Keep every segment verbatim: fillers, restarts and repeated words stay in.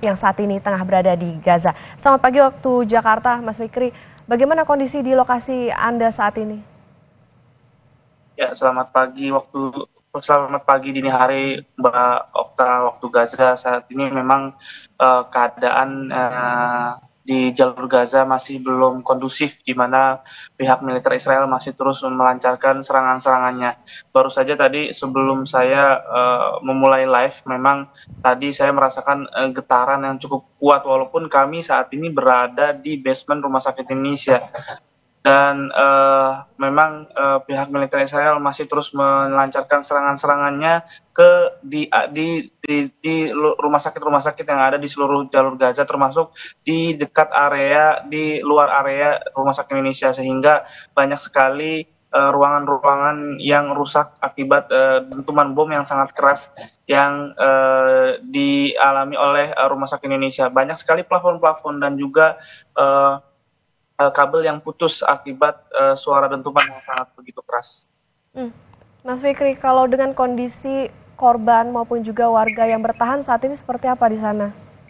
yang saat ini tengah berada di Gaza. Selamat pagi waktu Jakarta, Mas Fikri. Bagaimana kondisi di lokasi Anda saat ini? Ya, selamat pagi waktu selamat pagi dini hari Mbak Okta waktu Gaza. Saat ini memang uh, keadaan uh, di jalur Gaza masih belum kondusif, di mana pihak militer Israel masih terus melancarkan serangan-serangannya. Baru saja tadi sebelum saya uh, memulai live, memang tadi saya merasakan uh, getaran yang cukup kuat, walaupun kami saat ini berada di basement Rumah Sakit Indonesia. Dan uh, memang uh, pihak militer Israel masih terus melancarkan serangan-serangannya ke di, di di di rumah sakit-rumah sakit yang ada di seluruh jalur Gaza, termasuk di dekat area di luar area Rumah Sakit Indonesia, sehingga banyak sekali uh, ruangan-ruangan yang rusak akibat uh, dentuman bom yang sangat keras yang uh, dialami oleh uh, Rumah Sakit Indonesia. Banyak sekali plafon-plafon dan juga uh, kabel yang putus akibat uh, suara dentuman yang sangat begitu keras. Hmm. Mas Fikri, kalau dengan kondisi korban maupun juga warga yang bertahan saat ini seperti apa di sana?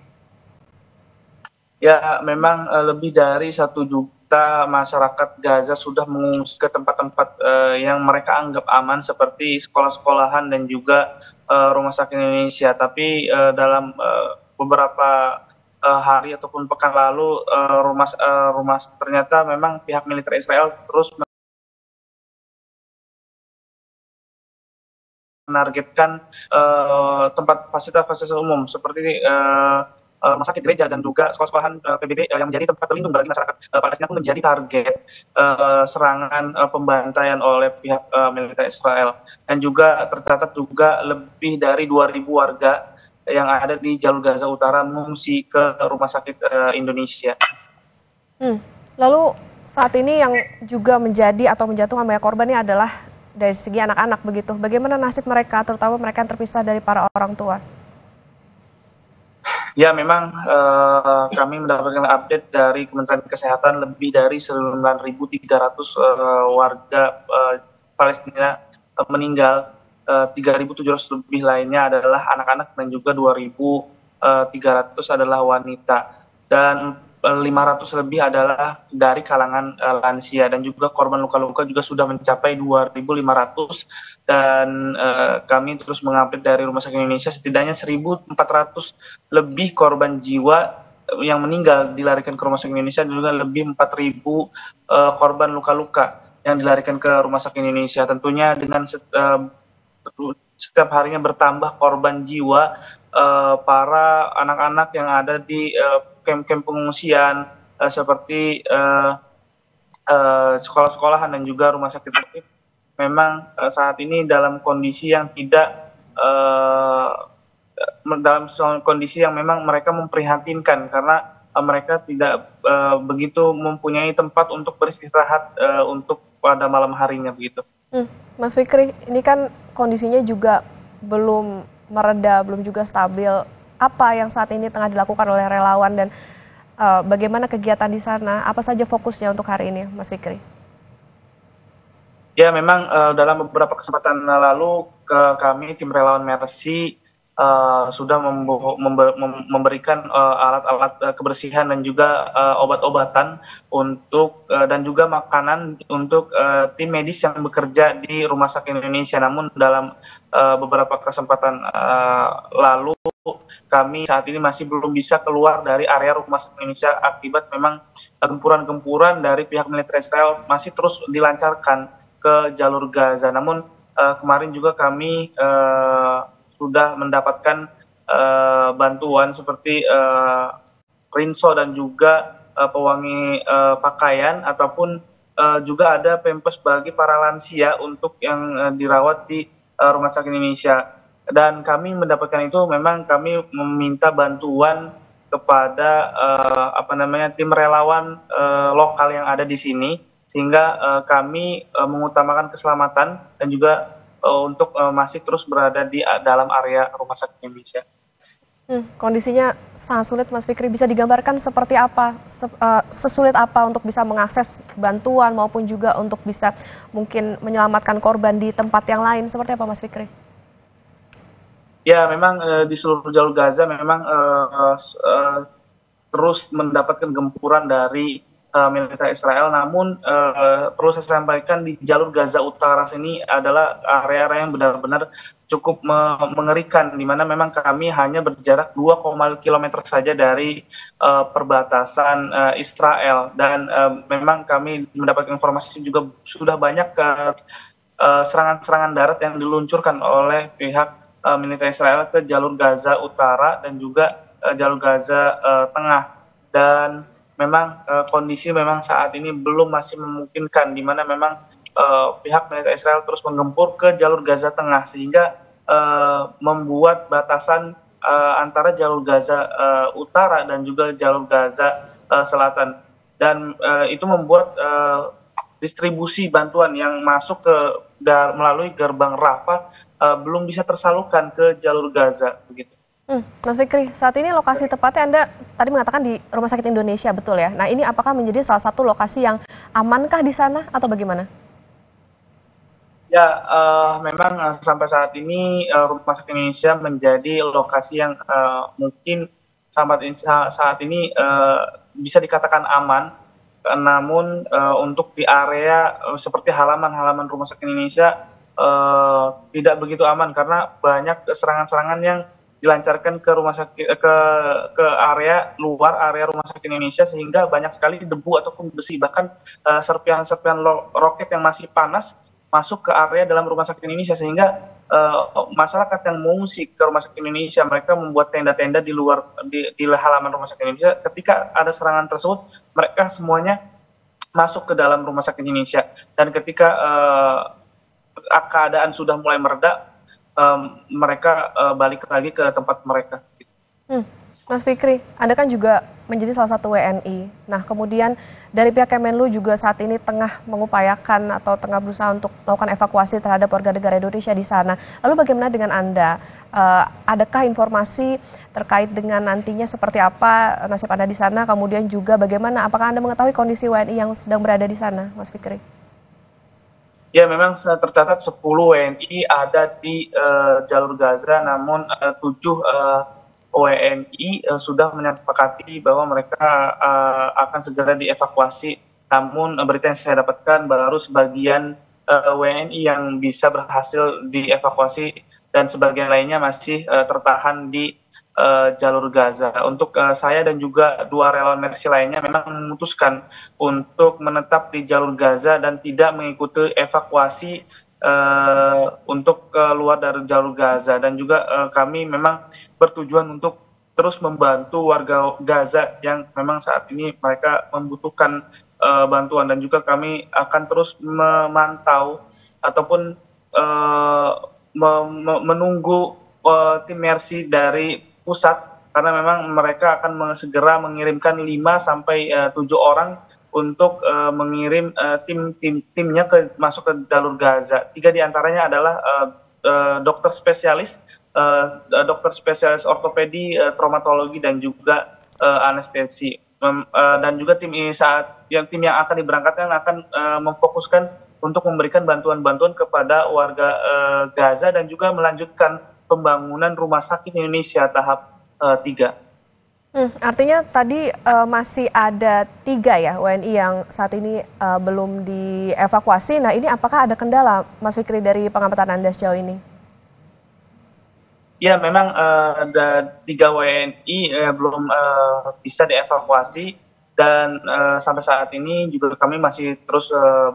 Ya, memang uh, lebih dari satu juta masyarakat Gaza sudah mengungsi ke tempat-tempat uh, yang mereka anggap aman, seperti sekolah-sekolahan dan juga uh, Rumah Sakit Indonesia. Tapi uh, dalam uh, beberapa Uh, hari ataupun pekan lalu uh, rumah uh, rumah ternyata memang pihak militer Israel terus menargetkan uh, tempat fasilitas-fasilitas umum seperti uh, uh, rumah sakit, gereja, dan juga sekolah-sekolahan uh, P B B uh, yang menjadi tempat berlindung bagi masyarakat uh, Palestina pun menjadi target uh, serangan uh, pembantaian oleh pihak uh, militer Israel. Dan juga tercatat juga lebih dari dua ribu warga yang ada di jalur Gaza Utara mengungsi ke Rumah Sakit uh, Indonesia. Hmm. Lalu saat ini yang juga menjadi atau menjatuhkan banyak korban ini adalah dari segi anak-anak begitu. Bagaimana nasib mereka, terutama mereka yang terpisah dari para orang tua? Ya, memang uh, kami mendapatkan update dari Kementerian Kesehatan, lebih dari sembilan ribu tiga ratus uh, warga uh, Palestina uh, meninggal. tiga ribu tujuh ratus lebih lainnya adalah anak-anak dan juga dua ribu tiga ratus adalah wanita, dan lima ratus lebih adalah dari kalangan uh, lansia, dan juga korban luka-luka juga sudah mencapai dua ribu lima ratus. Dan uh, kami terus mengupdate dari Rumah Sakit Indonesia, setidaknya seribu empat ratus lebih korban jiwa yang meninggal dilarikan ke Rumah Sakit Indonesia, dan juga lebih empat ribu uh, korban luka-luka yang dilarikan ke Rumah Sakit Indonesia. Tentunya dengan uh, setiap harinya bertambah korban jiwa uh, para anak-anak yang ada di uh, kamp-kamp pengungsian uh, seperti uh, uh, sekolah-sekolahan dan juga rumah sakit sakit memang uh, saat ini dalam kondisi yang tidak uh, dalam kondisi yang memang mereka memprihatinkan, karena uh, mereka tidak uh, begitu mempunyai tempat untuk beristirahat uh, untuk pada malam harinya begitu. Hmm, Mas Fikri, ini kan kondisinya juga belum mereda, belum juga stabil. Apa yang saat ini tengah dilakukan oleh relawan dan uh, bagaimana kegiatan di sana? Apa saja fokusnya untuk hari ini, Mas Fikri? Ya, memang uh, dalam beberapa kesempatan lalu ke kami tim relawan Mercy Uh, sudah member, memberikan uh, alat-alat uh, kebersihan dan juga uh, obat-obatan untuk uh, dan juga makanan untuk uh, tim medis yang bekerja di Rumah Sakit Indonesia. Namun dalam uh, beberapa kesempatan uh, lalu kami saat ini masih belum bisa keluar dari area Rumah Sakit Indonesia akibat memang gempuran-gempuran dari pihak militer Israel masih terus dilancarkan ke jalur Gaza. Namun uh, kemarin juga kami uh, sudah mendapatkan uh, bantuan seperti uh, rinso dan juga uh, pewangi uh, pakaian, ataupun uh, juga ada pampers bagi para lansia untuk yang uh, dirawat di uh, Rumah Sakit Indonesia. Dan kami mendapatkan itu, memang kami meminta bantuan kepada uh, apa namanya tim relawan uh, lokal yang ada di sini, sehingga uh, kami uh, mengutamakan keselamatan dan juga Uh, untuk uh, masih terus berada di uh, dalam area Rumah Sakit Indonesia. Hmm, kondisinya sangat sulit, Mas Fikri. Bisa digambarkan seperti apa, se uh, sesulit apa untuk bisa mengakses bantuan maupun juga untuk bisa mungkin menyelamatkan korban di tempat yang lain? Seperti apa, Mas Fikri? Ya, memang uh, di seluruh jalur Gaza memang uh, uh, terus mendapatkan gempuran dari uh, militer Israel. Namun uh, perlu saya sampaikan di jalur Gaza Utara sini adalah area-area yang benar-benar cukup me mengerikan, di mana memang kami hanya berjarak dua kilometer saja dari uh, perbatasan uh, Israel, dan uh, memang kami mendapatkan informasi juga sudah banyak ke uh, serangan-serangan darat yang diluncurkan oleh pihak uh, militer Israel ke jalur Gaza Utara dan juga uh, jalur Gaza uh, Tengah. Dan memang uh, kondisi memang saat ini belum masih memungkinkan, di mana memang uh, pihak militer Israel terus menggempur ke jalur Gaza Tengah, sehingga uh, membuat batasan uh, antara jalur Gaza uh, Utara dan juga jalur Gaza uh, Selatan. Dan uh, itu membuat uh, distribusi bantuan yang masuk ke melalui gerbang Rafah uh, belum bisa tersalurkan ke jalur Gaza begitu. Hmm, Mas Fikri, saat ini lokasi tepatnya Anda tadi mengatakan di Rumah Sakit Indonesia, betul ya? Nah, ini apakah menjadi salah satu lokasi yang amankah di sana atau bagaimana? Ya, uh, memang uh, sampai saat ini uh, Rumah Sakit Indonesia menjadi lokasi yang uh, mungkin sampai saat ini uh, bisa dikatakan aman. Namun uh, untuk di area uh, seperti halaman-halaman Rumah Sakit Indonesia uh, tidak begitu aman, karena banyak serangan-serangan yang dilancarkan ke rumah sakit ke ke area luar area Rumah Sakit Indonesia, sehingga banyak sekali debu ataupun besi, bahkan uh, serpihan-serpihan roket yang masih panas masuk ke area dalam Rumah Sakit Indonesia, sehingga uh, masyarakat yang mengungsi ke Rumah Sakit Indonesia mereka membuat tenda-tenda di luar di, di halaman Rumah Sakit Indonesia. Ketika ada serangan tersebut, mereka semuanya masuk ke dalam Rumah Sakit Indonesia, dan ketika uh, keadaan sudah mulai mereda, um, mereka uh, balik lagi ke tempat mereka. Hmm. Mas Fikri, Anda kan juga menjadi salah satu W N I. Nah, kemudian dari pihak Kemenlu juga saat ini tengah mengupayakan atau tengah berusaha untuk melakukan evakuasi terhadap warga negara Indonesia di sana. Lalu bagaimana dengan Anda? Uh, adakah informasi terkait dengan nantinya seperti apa nasib Anda di sana? Kemudian juga bagaimana, apakah Anda mengetahui kondisi W N I yang sedang berada di sana, Mas Fikri? Ya, memang tercatat sepuluh W N I ada di uh, jalur Gaza, namun uh, tujuh uh, W N I uh, sudah menyepakati bahwa mereka uh, akan segera dievakuasi. Namun uh, berita yang saya dapatkan baru sebagian uh, W N I yang bisa berhasil dievakuasi, dan sebagian lainnya masih uh, tertahan di uh, jalur Gaza. Untuk uh, saya dan juga dua relawan Mercy lainnya memang memutuskan untuk menetap di jalur Gaza dan tidak mengikuti evakuasi Uh, untuk keluar dari jalur Gaza. Dan juga uh, kami memang bertujuan untuk terus membantu warga Gaza yang memang saat ini mereka membutuhkan uh, bantuan, dan juga kami akan terus memantau ataupun uh, menunggu uh, tim Mercy dari pusat, karena memang mereka akan segera mengirimkan lima sampai tujuh orang untuk uh, mengirim uh, tim tim timnya ke masuk ke jalur Gaza. Tiga diantaranya adalah uh, uh, dokter spesialis, uh, dokter spesialis ortopedi, uh, traumatologi, dan juga uh, anestesi. Um, uh, dan juga tim ini saat yang tim yang akan diberangkatkan akan uh, memfokuskan untuk memberikan bantuan-bantuan kepada warga uh, Gaza dan juga melanjutkan pembangunan Rumah Sakit Indonesia tahap uh, tiga. Hmm, artinya tadi uh, masih ada tiga ya W N I yang saat ini uh, belum dievakuasi. Nah, ini apakah ada kendala, Mas Fikri, dari pengamatan Anda sejauh ini? Ya, memang uh, ada tiga W N I uh, belum uh, bisa dievakuasi, dan uh, sampai saat ini juga kami masih terus uh,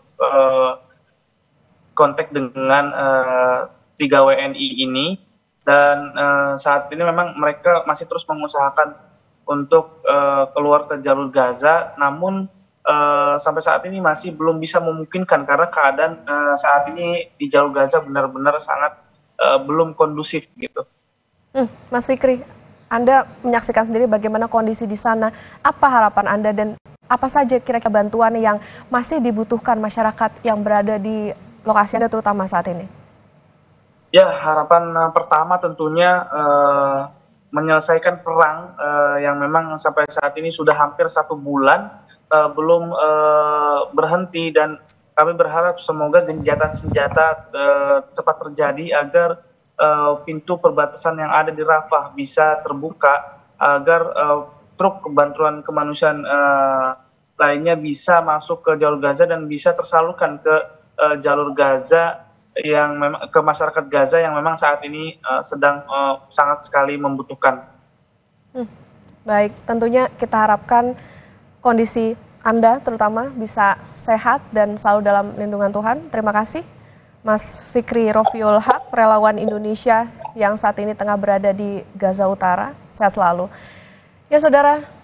berkontak uh, dengan uh, tiga W N I ini. Dan uh, saat ini memang mereka masih terus mengusahakan untuk uh, keluar ke jalur Gaza, namun uh, sampai saat ini masih belum bisa memungkinkan, karena keadaan uh, saat ini di jalur Gaza benar-benar sangat uh, belum kondusif gitu. Hmm, Mas Fikri, Anda menyaksikan sendiri bagaimana kondisi di sana. Apa harapan Anda dan apa saja kira-kira bantuan yang masih dibutuhkan masyarakat yang berada di lokasi Anda terutama saat ini? Ya, harapan uh, pertama tentunya uh, menyelesaikan perang uh, yang memang sampai saat ini sudah hampir satu bulan uh, belum uh, berhenti, dan kami berharap semoga gencatan senjata uh, cepat terjadi agar uh, pintu perbatasan yang ada di Rafah bisa terbuka agar uh, truk bantuan kemanusiaan uh, lainnya bisa masuk ke jalur Gaza dan bisa tersalurkan ke uh, jalur Gaza yang memang ke masyarakat Gaza yang memang saat ini uh, sedang uh, sangat sekali membutuhkan. Hmm, baik, tentunya kita harapkan kondisi Anda terutama bisa sehat dan selalu dalam lindungan Tuhan. Terima kasih Mas Fikri Rofiul Haq, relawan Indonesia yang saat ini tengah berada di Gaza Utara. Sehat selalu. Ya saudara,